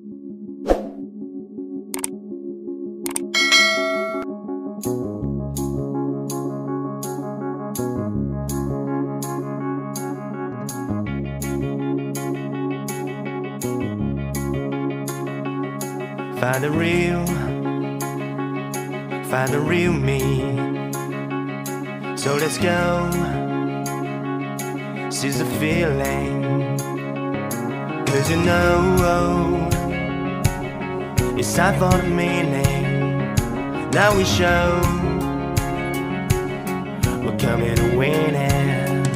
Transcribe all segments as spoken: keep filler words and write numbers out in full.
Find the real, find the real me. So let's go, seize the feeling. Cause you know, it's time for the meaning. Now we show, we're coming to win it.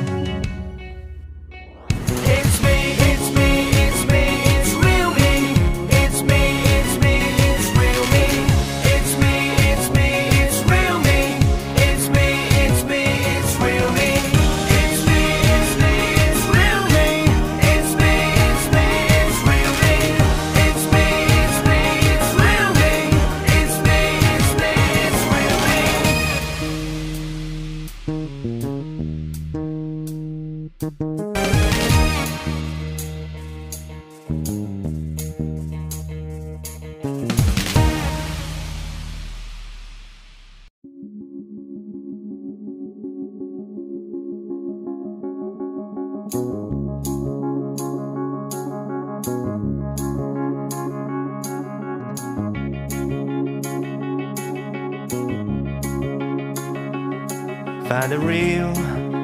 Find the real,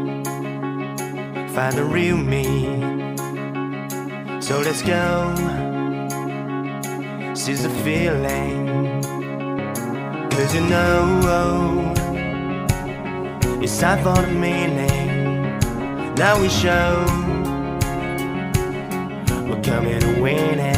find the real me. So let's go, seize the feeling. Cause you know, it's time for the meaning. Now we show, we're coming to win it.